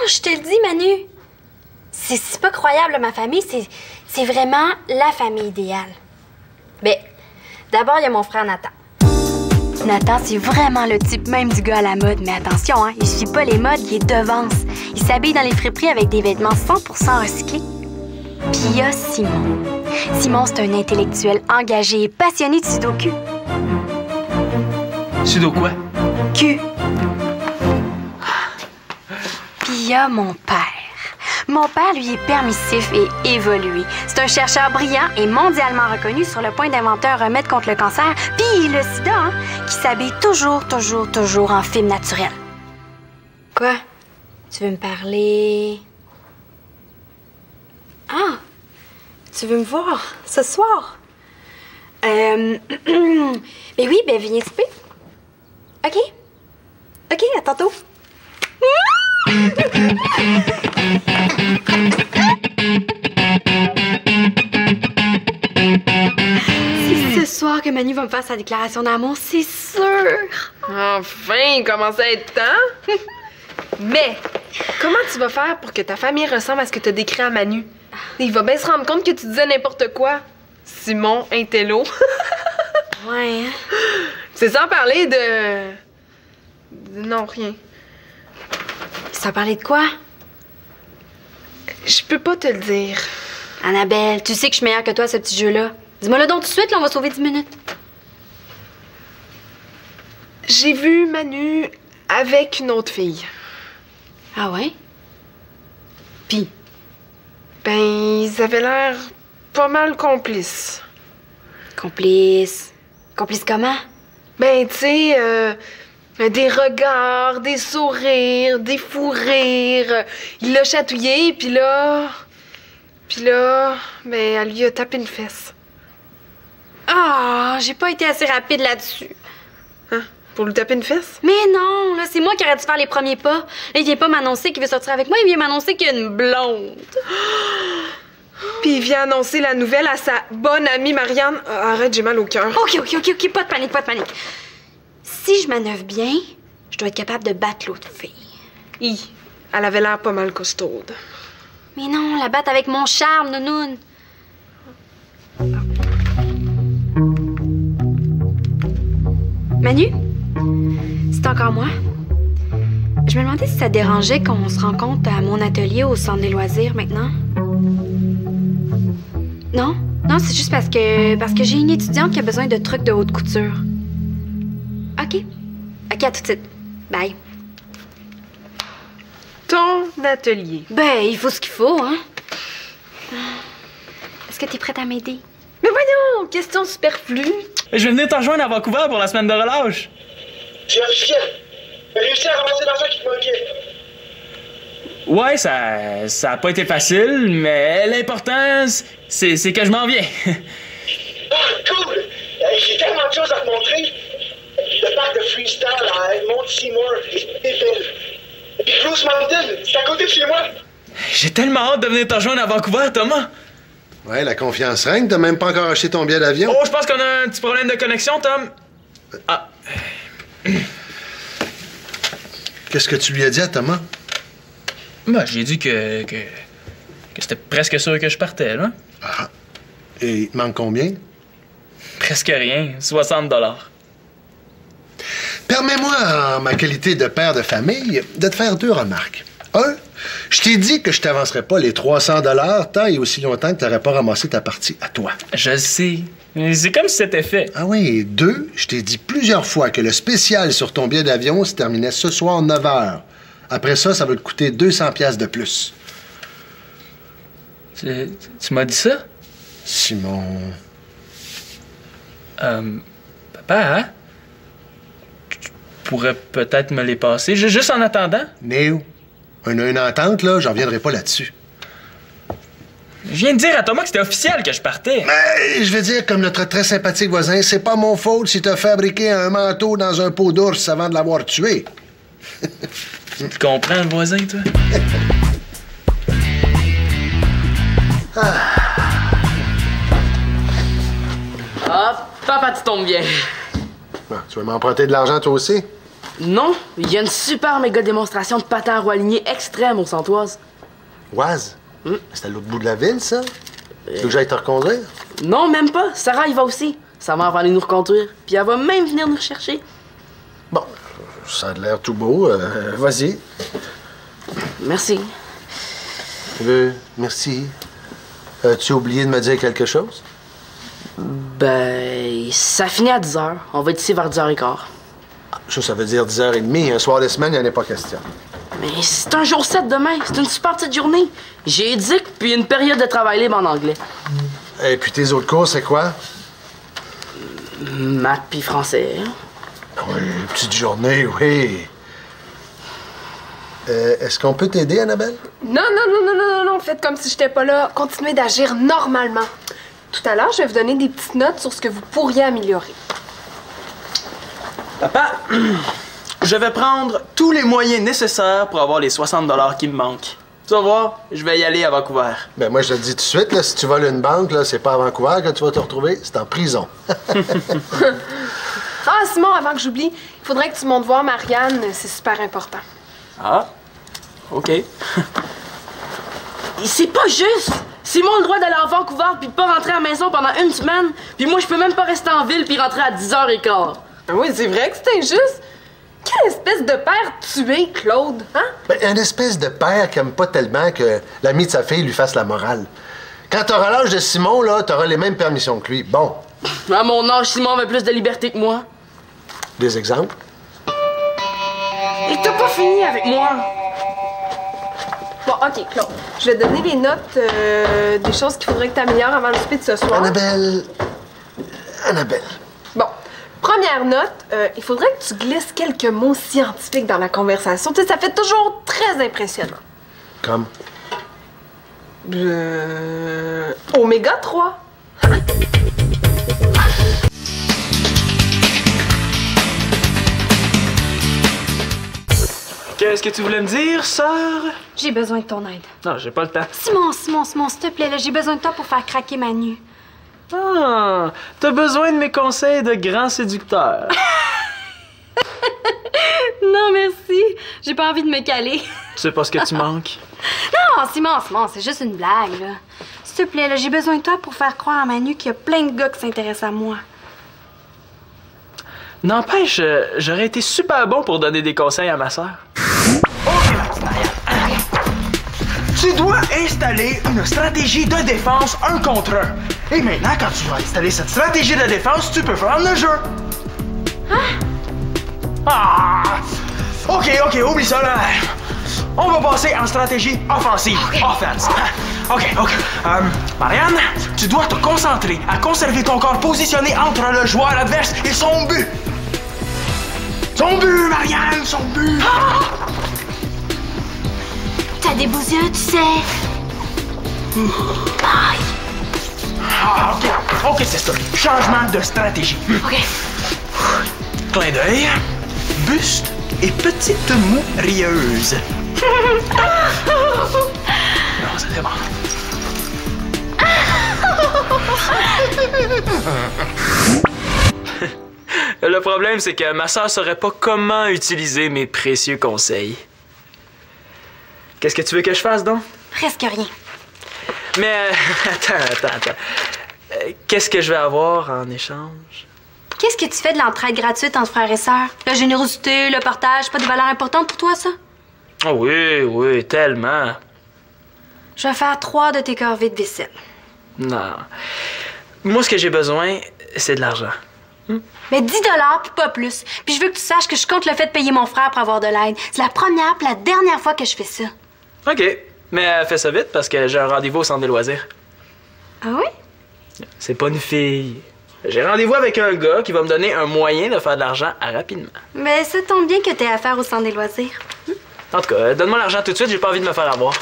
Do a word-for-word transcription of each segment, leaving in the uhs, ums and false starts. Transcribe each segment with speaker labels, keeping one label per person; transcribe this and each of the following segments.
Speaker 1: je te le dis, Manu. C'est pas croyable, ma famille. C'est vraiment la famille idéale. Ben, d'abord, il y a mon frère Nathan. Nathan, c'est vraiment le type même du gars à la mode. Mais attention, hein, il suit pas les modes, il est devance. Il s'habille dans les friperies avec des vêtements cent pour cent recyclés. Puis il y a Simon. Simon, c'est un intellectuel engagé et passionné de sudoku.
Speaker 2: Sudo quoi?
Speaker 1: Q. Puis il y a mon père. Mon père, lui, est permissif et évolué. C'est un chercheur brillant et mondialement reconnu sur le point d'inventer un remède contre le cancer, puis le sida, hein, qui s'habille toujours, toujours, toujours en film naturel. Quoi? Tu veux me parler? Ah! Tu veux me voir ce soir? Euh... ben oui, ben viens souper. OK? OK, à tantôt. C'est ce soir que Manu va me faire sa déclaration d'amour, c'est sûr.
Speaker 3: Enfin, il commence à être temps. Mais, comment tu vas faire pour que ta famille ressemble à ce que tu as décrit à Manu? Il va bien se rendre compte que tu disais n'importe quoi. Simon, intello.
Speaker 1: Ouais.
Speaker 3: C'est sans parler de... de... Non, rien.
Speaker 1: Ça parlait de quoi?
Speaker 3: Je peux pas te le dire.
Speaker 1: Annabelle, tu sais que je suis meilleure que toi à ce petit jeu-là. Dis-moi le donc tout de suite, là, on va sauver dix minutes.
Speaker 3: J'ai vu Manu avec une autre fille.
Speaker 1: Ah ouais? Puis?
Speaker 3: Ben, ils avaient l'air pas mal complices.
Speaker 1: Complices? Complices comment?
Speaker 3: Ben, tu sais, euh, des regards, des sourires, des fous rires. Il l'a chatouillé, puis là... Puis là, ben, elle lui a tapé une fesse.
Speaker 1: Ah, j'ai pas été assez rapide là-dessus.
Speaker 3: Hein? Pour lui taper une fesse?
Speaker 1: Mais non, là, c'est moi qui aurais dû faire les premiers pas. Là, il vient pas m'annoncer qu'il veut sortir avec moi, il vient m'annoncer qu'il y a une blonde.
Speaker 3: Puis il vient annoncer la nouvelle à sa bonne amie Marianne. Ah, arrête, j'ai mal au cœur.
Speaker 1: OK, OK, OK, OK, pas de panique, pas de panique. Si je manœuvre bien, je dois être capable de battre l'autre fille.
Speaker 3: Hi, elle avait l'air pas mal costaude.
Speaker 1: Mais non, la battre avec mon charme, nounoun. Manu? C'est encore moi? Je me demandais si ça te dérangeait qu'on se rencontre à mon atelier au centre des loisirs maintenant. Non? Non, c'est juste parce que parce que j'ai une étudiante qui a besoin de trucs de haute couture. OK. OK, à tout de suite. Bye.
Speaker 3: Ton atelier.
Speaker 1: Ben, il faut ce qu'il faut, hein? Est-ce que t'es prête à m'aider?
Speaker 3: Mais voyons, question superflue.
Speaker 2: Je vais venir te rejoindre à Vancouver pour la semaine de relâche.
Speaker 4: J'ai réussi à... J'ai réussi à ramasser l'argent qui te manquait.
Speaker 2: Ouais, ça ça a pas été facile, mais l'important, c'est c'est que je m'en viens.
Speaker 4: Ah, cool! Euh, J'ai tellement de choses à te montrer. Le parc de freestyle à Edmond Seymour, les belles. Puis Bruce Mountain, c'est à côté de chez moi.
Speaker 2: J'ai tellement hâte de venir te rejoindre à Vancouver, Thomas.
Speaker 5: Ouais, la confiance règne. T'as même pas encore acheté ton billet d'avion.
Speaker 2: Oh, je pense qu'on a un petit problème de connexion, Tom. Ah.
Speaker 5: Qu'est-ce que tu lui as dit à Thomas?
Speaker 2: Ben, j'ai dit que, que, que c'était presque sûr que je partais, là.
Speaker 5: Ah. Et il te manque combien?
Speaker 2: Presque rien. soixante dollars.
Speaker 5: Permets-moi, en ma qualité de père de famille, de te faire deux remarques. Un, je t'ai dit que je t'avancerais pas les trois cents dollars tant et aussi longtemps que tu n'aurais pas ramassé ta partie à toi.
Speaker 2: Je le sais. C'est comme si c'était fait.
Speaker 5: Ah oui, et deux, je t'ai dit plusieurs fois que le spécial sur ton billet d'avion se terminait ce soir neuf heures. Après ça, ça va te coûter deux cents piastres de plus.
Speaker 2: Tu, tu m'as dit ça?
Speaker 5: Simon...
Speaker 2: Euh... Papa, hein? Tu pourrais peut-être me les passer, juste en attendant?
Speaker 5: Néo, on a une entente, là, j'en reviendrai pas là-dessus.
Speaker 2: Je viens de dire à Thomas que c'était officiel que je partais.
Speaker 5: Mais je veux dire, comme notre très sympathique voisin, c'est pas mon faute si t'as fabriqué un manteau dans un pot d'ours avant de l'avoir tué.
Speaker 2: Tu comprends, le voisin, toi?
Speaker 3: Ah. Ah, papa, tu tombes bien.
Speaker 5: Bon, tu vas m'emprunter de l'argent, toi aussi?
Speaker 6: Non, il y a une super méga démonstration de patins à roues alignées extrême au Santoise.
Speaker 5: Oise?
Speaker 6: Hmm?
Speaker 5: C'est à l'autre bout de la ville, ça? Tu veux que j'aille te reconduire?
Speaker 6: Non, même pas. Sarah, il va aussi. Sa mère va aller nous reconduire, puis elle va même venir nous rechercher.
Speaker 5: Bon, ça a l'air tout beau. Euh, Vas-y.
Speaker 6: Merci.
Speaker 5: Euh, merci. As-tu oublié de me dire quelque chose?
Speaker 6: Ben, ça finit à dix heures. On va être ici vers dix heures quinze.
Speaker 5: Ça, ça veut dire dix heures trente. Un soir de semaine, il n'y en a pas question.
Speaker 6: Mais c'est un jour sept demain. C'est une super petite journée. J'ai édic, puis une période de travail libre en anglais.
Speaker 5: Et puis tes autres cours, c'est quoi?
Speaker 6: Maths puis français.
Speaker 5: Oui, une petite journée, oui. Euh, Est-ce qu'on peut t'aider, Annabelle?
Speaker 3: Non, non, non, non, non, non, non, faites comme si j'étais pas là. Continuez d'agir normalement. Tout à l'heure, je vais vous donner des petites notes sur ce que vous pourriez améliorer.
Speaker 2: Papa, je vais prendre tous les moyens nécessaires pour avoir les soixante dollars qui me manquent. Tu vas voir, je vais y aller à Vancouver.
Speaker 5: Ben moi, je te le dis tout de suite, là, si tu voles une banque, là, c'est pas à Vancouver que tu vas te retrouver, c'est en prison.
Speaker 3: Ah, Simon, avant que j'oublie, il faudrait que tu montes voir Marianne, c'est super important.
Speaker 2: Ah, OK.
Speaker 6: C'est pas juste! Simon a le droit d'aller à Vancouver puis pas rentrer à la maison pendant une semaine, puis moi je peux même pas rester en ville puis rentrer à dix heures quinze.
Speaker 3: Ah oui, c'est vrai que c'est injuste. Quelle espèce de père tu es, Claude, hein?
Speaker 5: Ben, une espèce de père qui aime pas tellement que l'ami de sa fille lui fasse la morale. Quand t'auras l'âge de Simon, là, t'auras les mêmes permissions que lui. Bon.
Speaker 6: À mon âge, Simon avait plus de liberté que moi.
Speaker 5: Des exemples?
Speaker 6: Et t'as pas fini avec moi!
Speaker 3: Bon, OK, Claude. Je vais te donner les notes euh, des choses qu'il faudrait que tu améliores avant le souper de ce soir.
Speaker 5: Annabelle. Annabelle.
Speaker 3: Bon. Première note, euh, il faudrait que tu glisses quelques mots scientifiques dans la conversation. Tu sais, ça fait toujours très impressionnant.
Speaker 5: Comme?
Speaker 3: Euh... Oméga trois.
Speaker 2: Qu'est-ce que tu voulais me dire, sœur?
Speaker 1: J'ai besoin de ton aide.
Speaker 2: Non, j'ai pas le temps.
Speaker 1: Simon, Simon, Simon, s'il te plaît, là, j'ai besoin de toi pour faire craquer Manu.
Speaker 2: Ah, t'as besoin de mes conseils de grand séducteur.
Speaker 1: Non, merci. J'ai pas envie de me caler.
Speaker 2: Tu sais pas ce que tu manques?
Speaker 1: Non, Simon, Simon, c'est juste une blague, là. S'il te plaît, là, j'ai besoin de toi pour faire croire à Manu qu'il y a plein de gars qui s'intéressent à moi.
Speaker 2: N'empêche, euh, j'aurais été super bon pour donner des conseils à ma sœur.
Speaker 7: Tu dois installer une stratégie de défense un contre un. Et maintenant, quand tu vas installer cette stratégie de défense, tu peux prendre le jeu. Hein? Ah! OK, OK, oublie ça, là. On va passer en stratégie offensive. Okay. Offense. OK, OK. Euh, Marianne, tu dois te concentrer à conserver ton corps positionné entre le joueur adverse et son but. Son but, Marianne, son but. Ah!
Speaker 1: T'as des beaux yeux, tu sais. Aïe.
Speaker 7: Ah, OK. OK, c'est ça. Changement de stratégie.
Speaker 1: OK.
Speaker 7: Clin d'œil, buste et petite moue rieuse. Non, c'est très bon.
Speaker 2: Le problème, c'est que ma sœur saurait pas comment utiliser mes précieux conseils. Qu'est-ce que tu veux que je fasse, donc?
Speaker 1: Presque rien.
Speaker 2: Mais, euh, attends, attends, attends. Euh, Qu'est-ce que je vais avoir en échange?
Speaker 1: Qu'est-ce que tu fais de l'entraide gratuite entre frères et sœurs? La générosité, le partage, pas des valeurs importantes pour toi, ça?
Speaker 2: Oh oui, oui, tellement.
Speaker 1: Je vais faire trois de tes corvées de vaisselle.
Speaker 2: Non. Moi, ce que j'ai besoin, c'est de l'argent. Hmm?
Speaker 1: Mais dix dollars, puis pas plus. Puis je veux que tu saches que je compte le fait de payer mon frère pour avoir de l'aide. C'est la première puis la dernière fois que je fais ça.
Speaker 2: OK. Mais euh, fais ça vite parce que j'ai un rendez-vous au centre des loisirs.
Speaker 1: Ah oui?
Speaker 2: C'est pas une fille. J'ai rendez-vous avec un gars qui va me donner un moyen de faire de l'argent rapidement.
Speaker 1: Mais ça tombe bien que t'aies affaire au centre des loisirs. Hmm?
Speaker 2: En tout cas, euh, donne-moi l'argent tout de suite, j'ai pas envie de me faire avoir.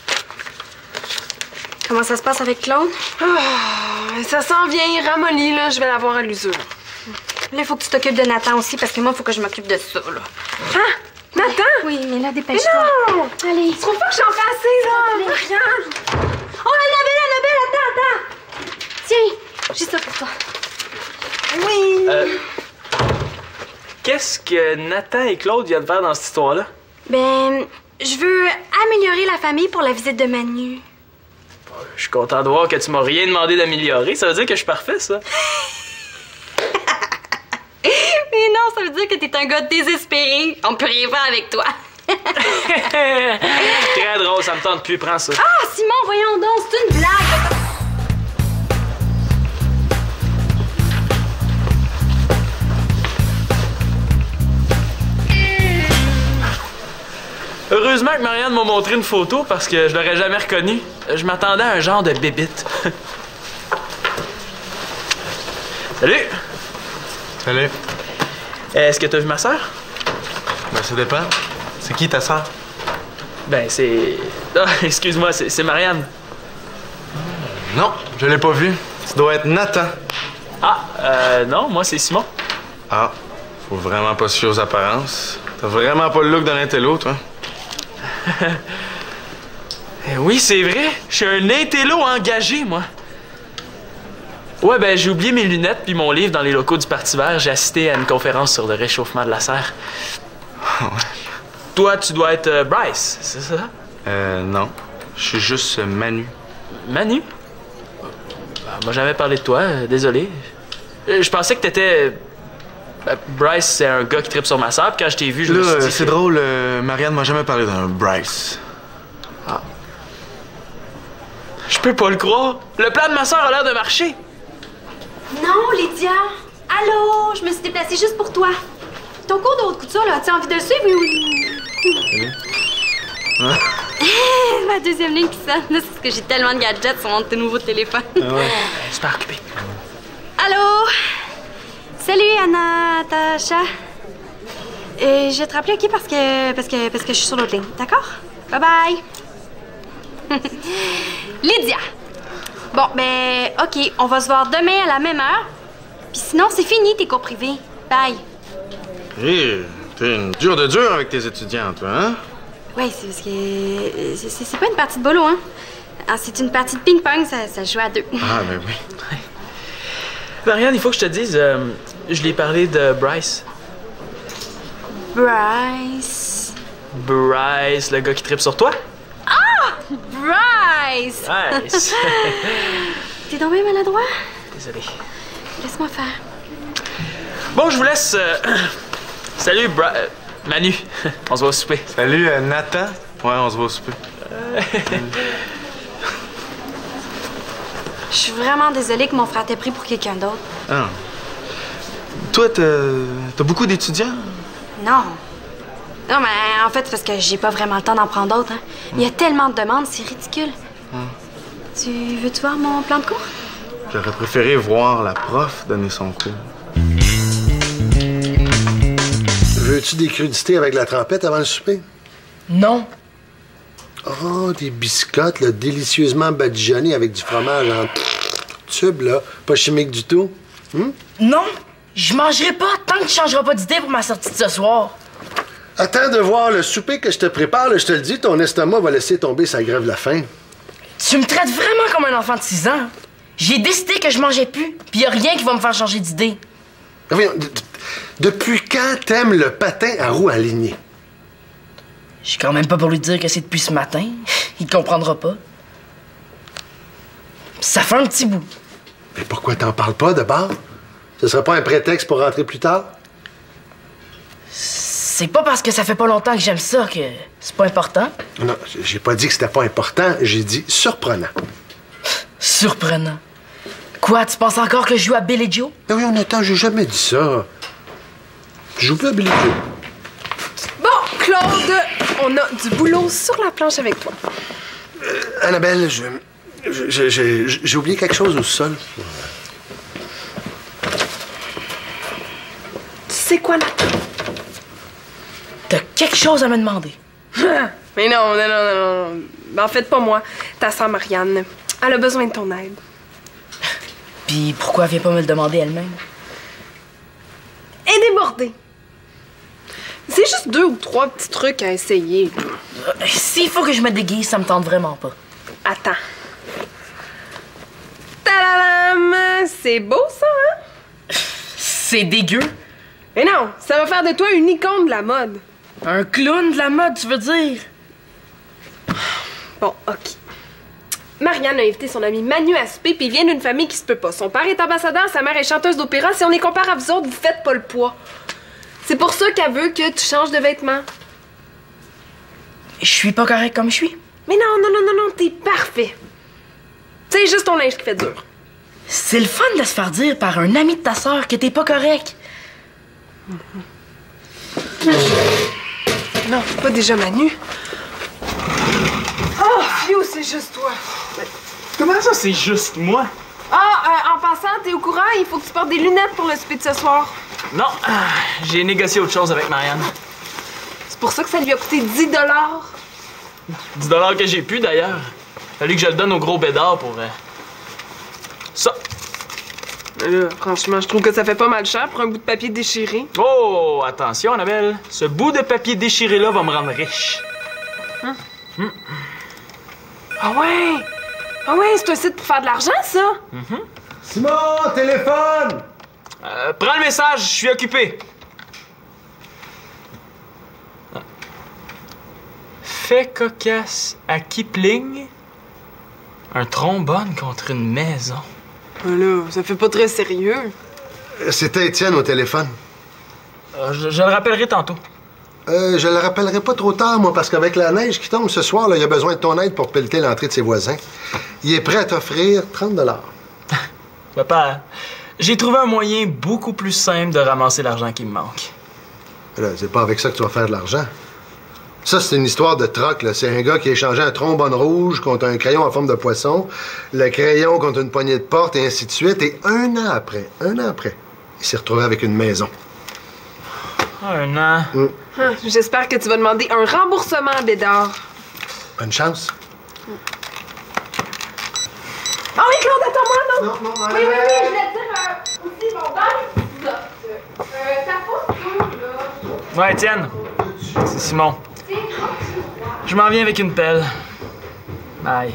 Speaker 1: Comment ça se passe avec Claude?
Speaker 3: Ah, ça s'en vient, ramolli, là. Je vais l'avoir à l'usure.
Speaker 1: Là, il faut que tu t'occupes de Nathan aussi, parce que moi, il faut que je m'occupe de ça, là.
Speaker 3: Hein? Nathan?
Speaker 1: Oui, mais là, dépêche-toi.
Speaker 3: Mais non!
Speaker 1: Allez.
Speaker 3: Tu trouves pas que j'en fais assez, là? Marianne!
Speaker 1: Oh, Annabelle, Annabelle, attends, attends! Tiens, j'ai ça pour toi.
Speaker 3: Oui!
Speaker 2: Euh, Qu'est-ce qu'est-ce que Nathan et Claude viennent faire dans cette histoire-là?
Speaker 1: Ben, je veux améliorer la famille pour la visite de Manu.
Speaker 2: Je suis content de voir que tu m'as rien demandé d'améliorer. Ça veut dire que je suis parfait, ça.
Speaker 1: Mais non, ça veut dire que t'es un gars désespéré. On peut rien faire avec toi.
Speaker 2: Très drôle, ça me tente plus. Prends ça.
Speaker 1: Ah, Simon, voyons donc, c'est une blague.
Speaker 2: Heureusement que Marianne m'a montré une photo parce que je l'aurais jamais reconnue. Je m'attendais à un genre de bébite. Salut!
Speaker 8: Salut.
Speaker 2: Est-ce que t'as vu ma sœur?
Speaker 8: Ben, ça dépend. C'est qui ta sœur?
Speaker 2: Ben, c'est... Ah, excuse-moi, c'est c'est Marianne.
Speaker 8: Non, je l'ai pas vue. Tu dois être Nathan.
Speaker 2: Ah, euh, non, moi, c'est Simon.
Speaker 8: Ah, faut vraiment pas se fier aux apparences. T'as vraiment pas le look d'un intello, toi.
Speaker 2: Eh oui, c'est vrai. Je suis un intello engagé, moi. Ouais, ben, j'ai oublié mes lunettes puis mon livre dans les locaux du Parti vert. J'ai assisté à une conférence sur le réchauffement de la Serre.
Speaker 8: Ouais.
Speaker 2: Toi, tu dois être euh, Bryce, c'est ça?
Speaker 8: Euh, non. Je suis juste euh, Manu.
Speaker 2: Manu? Ben, on m'a jamais parlé de toi, euh, désolé. Euh, Je pensais que t'étais... Ben, Bryce, c'est un gars qui tripe sur ma sœur, puis quand je t'ai vu, je me
Speaker 8: Là,
Speaker 2: suis dit...
Speaker 8: euh, c'est
Speaker 2: que-
Speaker 8: drôle, euh, Marianne m'a jamais parlé d'un Bryce.
Speaker 2: Je peux pas le croire. Le plan de ma sœur a l'air de marcher.
Speaker 1: Non, Lydia. Allô, je me suis déplacée juste pour toi. Ton cours de haute couture, là, as-tu envie de le suivre ou... Ma deuxième ligne qui sonne, là, c'est parce que j'ai tellement de gadgets sur mon tout nouveau téléphone.
Speaker 2: Super occupé.
Speaker 1: Allô? Salut, Anastasia. Euh, je vais te rappeler, OK, parce que, parce que, parce que je suis sur l'autre ligne. D'accord? Bye-bye. Lydia. Bon, ben, OK, on va se voir demain à la même heure. Puis sinon, c'est fini, tes cours privés. Bye.
Speaker 8: Hé, t'es une dure de dur avec tes étudiants, toi, hein?
Speaker 1: Oui, c'est parce que... c'est- C'est c'est pas une partie de bolo, hein? Ah, c'est une partie de ping-pong, ça, ça joue à deux.
Speaker 8: Ah, ben oui.
Speaker 2: Marianne, il faut que je te dise, euh, je l'ai parlé de Bryce.
Speaker 1: Bryce...
Speaker 2: Bryce, le gars qui tripe sur toi?
Speaker 1: Bryce!
Speaker 2: Nice.
Speaker 1: T'es donc bien maladroit?
Speaker 2: Désolé.
Speaker 1: Laisse-moi faire.
Speaker 2: Bon, je vous laisse. euh, Salut, Bra... euh, Manu. On se voit au souper.
Speaker 8: Salut, euh, Nathan. Ouais, on se voit au souper.
Speaker 1: Je suis vraiment désolée que mon frère t'ait pris pour quelqu'un d'autre.
Speaker 8: Ah. Toi, t'as t'as beaucoup d'étudiants?
Speaker 1: Non. Non, mais en fait, c'est parce que j'ai pas vraiment le temps d'en prendre d'autres. Hein. Il y a tellement de demandes, c'est ridicule. Tu veux-tu voir mon plan de cours?
Speaker 8: J'aurais préféré voir la prof donner son cours.
Speaker 5: Veux-tu des crudités avec la trempette avant le souper?
Speaker 6: Non.
Speaker 5: Oh, des biscottes, là, délicieusement badigeonnés avec du fromage en tube, là. Pas chimique du tout. Hum?
Speaker 6: Non. Je mangerai pas tant que tu changeras pas d'idée pour ma sortie de ce soir.
Speaker 5: Attends de voir le souper que je te prépare, là, je te le dis, ton estomac va laisser tomber sa grève de la faim.
Speaker 6: Tu me traites vraiment comme un enfant de six ans. J'ai décidé que je mangeais plus, puis y a rien qui va me faire changer d'idée.
Speaker 5: Voyons, d- d- depuis quand t'aimes le patin à roues alignées?
Speaker 6: Je suis quand même pas pour lui dire que c'est depuis ce matin. Il comprendra pas. Ça fait un petit bout.
Speaker 5: Mais pourquoi t'en parles pas de bord? Ce serait pas un prétexte pour rentrer plus tard?
Speaker 6: C'est pas parce que ça fait pas longtemps que j'aime ça que c'est pas important.
Speaker 5: Non, j'ai pas dit que c'était pas important, j'ai dit surprenant.
Speaker 6: Surprenant. Quoi, tu penses encore que je joue à Billy Joe?
Speaker 5: Mais oui, Nathan, j'ai jamais dit ça. Je joue plus à Billy Joe.
Speaker 3: Bon, Claude, on a du boulot sur la planche avec toi.
Speaker 5: Annabelle, je, je- je- je- j'ai oublié quelque chose au sol.
Speaker 3: C'est quoi, Nathan?
Speaker 6: T'as quelque chose à me demander.
Speaker 3: Mais non, non, non, non, non. Ben, en fait, pas moi. Ta sœur Marianne. Elle a besoin de ton aide.
Speaker 6: Puis pourquoi elle vient pas me le demander elle-même?
Speaker 3: Elle est débordée. C'est juste deux ou trois petits trucs à essayer.
Speaker 6: Euh, S'il faut que je me déguise, ça me tente vraiment pas.
Speaker 3: Attends. Tadam! C'est beau, ça, hein?
Speaker 6: C'est dégueu.
Speaker 3: Mais non, ça va faire de toi une icône de la mode.
Speaker 6: Un clown de la mode, tu veux dire?
Speaker 3: Bon, OK. Marianne a invité son ami Manu à souper, puis il vient d'une famille qui se peut pas. Son père est ambassadeur, sa mère est chanteuse d'opéra. Si on est comparé à vous autres, vous faites pas le poids. C'est pour ça qu'elle veut que tu changes de vêtements.
Speaker 6: Je suis pas correct comme je suis.
Speaker 3: Mais non, non, non, non, non, t'es parfait. C'est juste ton linge qui fait dur.
Speaker 6: C'est le fun de se faire dire par un ami de ta sœur que t'es pas correct.
Speaker 3: Non, pas déjà Manu. Oh, Fio, c'est juste toi.
Speaker 2: Comment ça, c'est juste moi?
Speaker 3: Ah, euh, en passant, t'es au courant? Il faut que tu portes des lunettes pour le souper de ce soir.
Speaker 2: Non, ah, j'ai négocié autre chose avec Marianne.
Speaker 3: C'est pour ça que ça lui a coûté dix dollars.
Speaker 2: dix dollars que j'ai plus, d'ailleurs. Fallu que je le donne au gros bédard pour... Euh... ça.
Speaker 3: Là, franchement, je trouve que ça fait pas mal cher pour un bout de papier déchiré.
Speaker 2: Oh, attention, Annabelle. Ce bout de papier déchiré-là va me rendre riche.
Speaker 3: Hein?
Speaker 2: Mm.
Speaker 3: Ah ouais? Ah ouais, c'est un site pour faire de l'argent, ça?
Speaker 2: Mm-hmm.
Speaker 5: Simon, téléphone!
Speaker 2: Euh, prends le message, je suis occupé. Ah. Fait cocasse à Kipling, un trombone contre une maison.
Speaker 3: Ah là, ça fait pas très sérieux.
Speaker 5: C'était Étienne au téléphone.
Speaker 2: Euh, je, je le rappellerai tantôt.
Speaker 5: Euh, je le rappellerai pas trop tard, moi, parce qu'avec la neige qui tombe ce soir, là, il a besoin de ton aide pour pelleter l'entrée de ses voisins. Il est prêt à t'offrir trente dollars.
Speaker 2: Papa, j'ai trouvé un moyen beaucoup plus simple de ramasser l'argent qui me manque.
Speaker 5: Là, c'est pas avec ça que tu vas faire de l'argent. Ça, c'est une histoire de troc, là. C'est un gars qui a échangé un trombone rouge contre un crayon en forme de poisson, le crayon contre une poignée de porte, et ainsi de suite. Et un an après, un an après, il s'est retrouvé avec une maison.
Speaker 2: Un an.
Speaker 5: Mm.
Speaker 3: Ah, j'espère que tu vas demander un remboursement à Bédard.
Speaker 5: Bonne chance.
Speaker 3: Ah oui, Claude, attends-moi, non?
Speaker 5: Non, non,
Speaker 3: Oui, oui, oui, je voulais te dire euh, aussi, mon dans euh, ta photo, là.
Speaker 2: Ouais, Étienne. C'est Simon. Je m'en viens avec une pelle. Bye.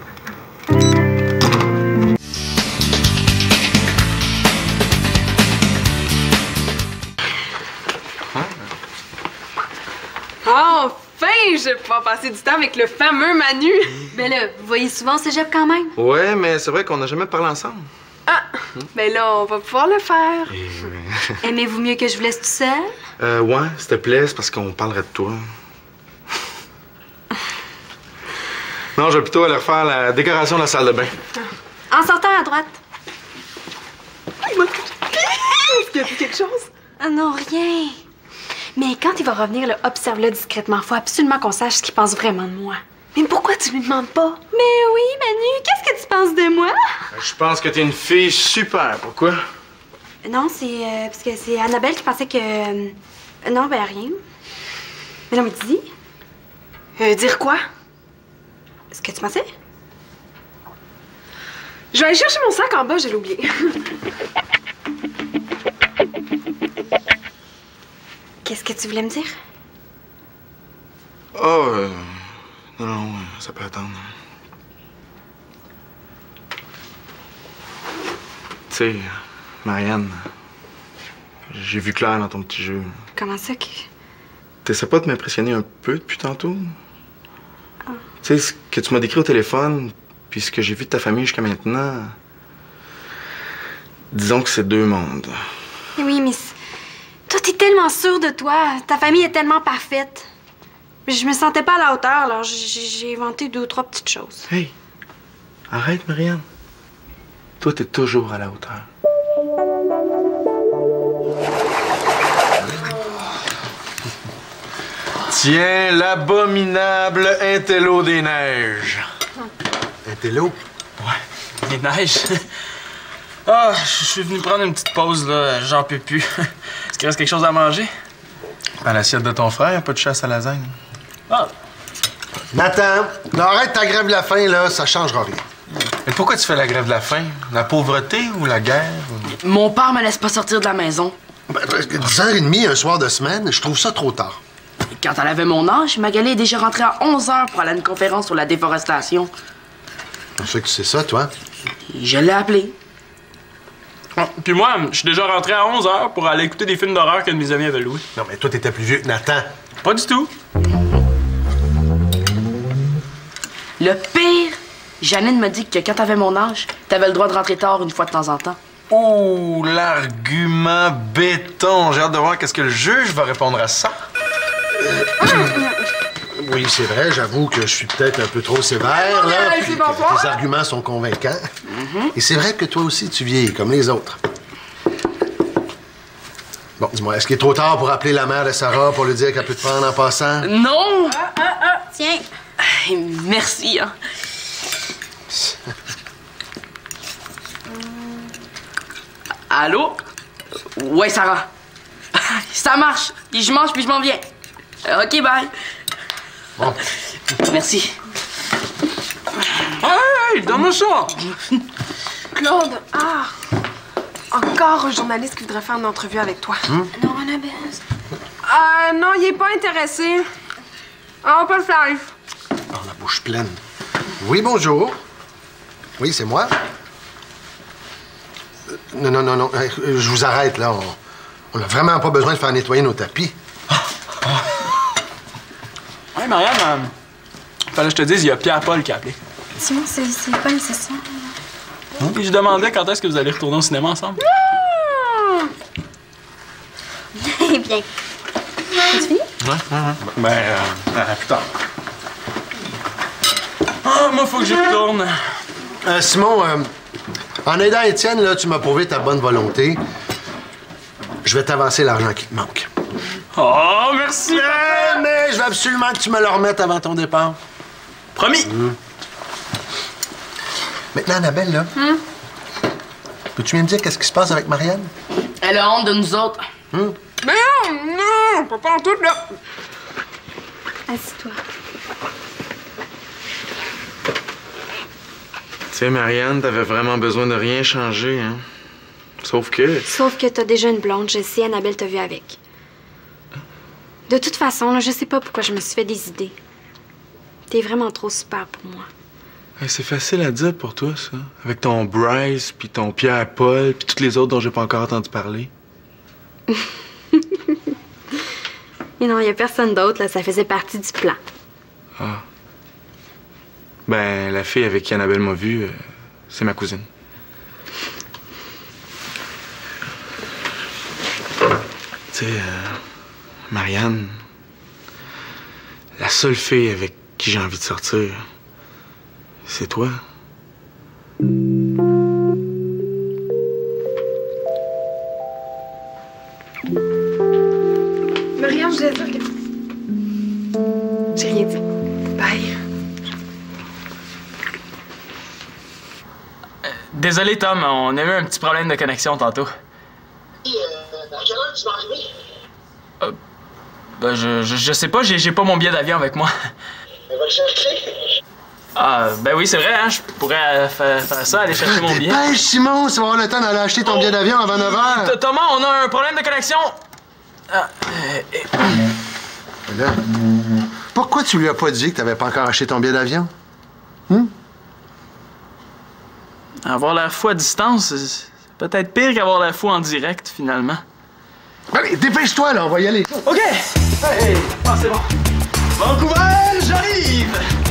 Speaker 3: Enfin, je vais pouvoir passer du temps avec le fameux Manu.
Speaker 1: Ben là, vous voyez souvent au cégep quand même?
Speaker 8: Ouais, mais c'est vrai qu'on n'a jamais parlé ensemble.
Speaker 3: Ah, ben là, on va pouvoir le faire.
Speaker 1: Aimez-vous mieux que je vous laisse tout seul?
Speaker 8: Euh, ouais, s'il te plaît, c'est parce qu'on parlerait de toi. Non, je vais plutôt aller refaire la décoration de la salle de bain.
Speaker 1: En sortant à droite.
Speaker 3: Est-ce qu'il y a quelque chose?
Speaker 1: Ah non, rien. Mais quand il va revenir, là, observe-le discrètement. Faut absolument qu'on sache ce qu'il pense vraiment de moi.
Speaker 3: Mais pourquoi tu lui demandes pas?
Speaker 1: Mais oui, Manu, qu'est-ce que tu penses de moi?
Speaker 8: Je pense que t'es une fille super. Pourquoi?
Speaker 1: Non, c'est euh, parce que c'est Annabelle qui pensait que... euh, non, ben rien. Mais non, mais dis.
Speaker 3: Euh, dire quoi?
Speaker 1: Ce que tu pensais?
Speaker 3: Je vais aller chercher mon sac en bas, je l'ai oublié.
Speaker 1: Qu'est-ce que tu voulais me dire?
Speaker 8: Oh, euh, non, non, ça peut attendre. Tu sais, Marianne, j'ai vu clair dans ton petit jeu.
Speaker 1: Comment ça que...
Speaker 8: T'essaies pas de m'impressionner un peu depuis tantôt? Oh. Tu sais, ce que tu m'as décrit au téléphone, puis ce que j'ai vu de ta famille jusqu'à maintenant... Disons que c'est deux mondes.
Speaker 1: Oui, mais... Toi, t'es tellement sûre de toi. Ta famille est tellement parfaite. Je me sentais pas à la hauteur, alors j'ai inventé deux ou trois petites choses.
Speaker 8: Hey! Arrête, Marianne. Toi, t'es toujours à la hauteur. Tiens, l'abominable intello des neiges.
Speaker 5: Intello?
Speaker 2: Ouais, les neiges. Ah, je suis venu prendre une petite pause, là. J'en peux plus. Est-ce qu'il reste quelque chose à manger?
Speaker 8: À l'assiette de ton frère, pas de chasse à lasagne.
Speaker 2: Ah.
Speaker 5: Nathan, non, arrête ta grève de la faim, là, ça changera rien.
Speaker 8: Mais pourquoi tu fais la grève de la faim? La pauvreté ou la guerre? Ou...
Speaker 6: Mon père me laisse pas sortir de la maison.
Speaker 5: Ben, dix heures trente un soir de semaine, je trouve ça trop tard.
Speaker 6: Et quand elle avait mon âge, Magali est déjà rentrée à onze heures pour aller à une conférence sur la déforestation.
Speaker 5: Je sais que tu sais ça, toi.
Speaker 6: Et je l'ai appelée.
Speaker 2: Bon, puis moi, je suis déjà rentré à onze heures pour aller écouter des films d'horreur qu'un de mes amis avait loué.
Speaker 5: Non, mais toi, t'étais plus vieux que Nathan.
Speaker 2: Pas du tout.
Speaker 6: Le pire, Janine m'a dit que quand t'avais mon âge, t'avais le droit de rentrer tard une fois de temps en temps.
Speaker 8: Oh, l'argument béton. J'ai hâte de voir qu'est-ce que le juge va répondre à ça.
Speaker 5: Oui, c'est vrai, j'avoue que je suis peut-être un peu trop sévère, là,
Speaker 3: Ouais,
Speaker 5: puis
Speaker 3: c'est bon,
Speaker 5: que
Speaker 3: toi.
Speaker 5: tes arguments sont convaincants. Et c'est vrai que toi aussi, tu vieillis comme les autres. Bon, dis-moi, est-ce qu'il est trop tard pour appeler la mère de Sarah pour lui dire qu'elle peut te prendre en passant?
Speaker 6: Non!
Speaker 1: Tiens.
Speaker 6: Hey, merci, hein. Allô? Ouais, Sarah. Ça marche. Je mange puis je m'en viens. OK, bye.
Speaker 5: Bon.
Speaker 6: Merci.
Speaker 2: Hey, hey, donne-moi ça!
Speaker 3: Claude, ah! Encore un journaliste qui voudrait faire une entrevue avec toi.
Speaker 1: Non, Annabelle.
Speaker 3: Euh, non, il est pas intéressé. Ah, on peut le faire.
Speaker 5: Oh, la bouche pleine. Oui, bonjour. Oui, c'est moi. Euh, Non, non, non, non. Hey, je vous arrête, là. On n'a vraiment pas besoin de faire nettoyer nos tapis.
Speaker 2: Hey, Marianne, euh, fallait que je te dise, il y a Pierre-Paul qui a appelé.
Speaker 1: Simon, c'est c'est pas nécessaire.
Speaker 2: Puis je demandais quand est-ce que vous allez retourner au cinéma ensemble.
Speaker 1: Eh bien. As-tu fini?
Speaker 2: Ouais, ouais, ouais. Ben, euh, euh, plus tard. Ah, moi, faut que j'y retourne.
Speaker 5: Euh, Simon, euh, en aidant Étienne, là, tu m'as prouvé ta bonne volonté. Je vais t'avancer l'argent qui te manque.
Speaker 2: Oh, merci!
Speaker 5: Mais, mais je veux absolument que tu me le remettes avant ton départ.
Speaker 2: Promis!
Speaker 5: Mmh. Maintenant, Annabelle, là, peux-tu me dire qu'est-ce qui se passe avec Marianne?
Speaker 6: Elle a honte de nous autres.
Speaker 5: Hum?
Speaker 3: Mais non, non, pas pas en tout, là.
Speaker 1: Assis-toi.
Speaker 8: Tu sais, Marianne, t'avais vraiment besoin de rien changer, hein? Sauf que...
Speaker 1: Sauf que t'as déjà une blonde, je sais, Annabelle t'a vu avec. De toute façon, là, je sais pas pourquoi je me suis fait des idées. T'es vraiment trop super pour moi.
Speaker 8: Hey, c'est facile à dire pour toi, ça. Avec ton Bryce, puis ton Pierre-Paul, puis tous les autres dont j'ai pas encore entendu parler.
Speaker 1: Mais non, y a personne d'autre, là, ça faisait partie du plan.
Speaker 8: Ah. Ben, la fille avec qui Annabelle m'a vu, euh, c'est ma cousine. Tu sais, euh, Marianne, la seule fille avec qui j'ai envie de sortir, c'est toi.
Speaker 3: Marianne, je voulais dire que... J'ai rien dit. Bye.
Speaker 2: Désolé, Tom, on a eu un petit problème de connexion tantôt.
Speaker 4: Et, euh, à quelle heure tu vas arriver?
Speaker 2: Euh, ben, je, je, je sais pas, j'ai j'ai pas mon billet d'avion avec moi.
Speaker 4: Elle va le chercher.
Speaker 2: Ah, ben oui, c'est vrai, hein, je pourrais euh, faire, faire ça, aller chercher mon billet.
Speaker 5: Dépêche, Simon, tu vas avoir le temps d'aller acheter ton billet d'avion avant neuf heures.
Speaker 2: T- Thomas, on a un problème de connexion. Ah, euh, euh,
Speaker 5: Là, pourquoi tu lui as pas dit que t'avais pas encore acheté ton billet d'avion? Hum?
Speaker 2: avoir l'air fou à distance, c'est peut-être pire qu'avoir l'air fou en direct, finalement.
Speaker 5: Allez, dépêche-toi, là, on va y aller.
Speaker 2: OK! Hey, ah, c'est bon. Vancouver, j'arrive!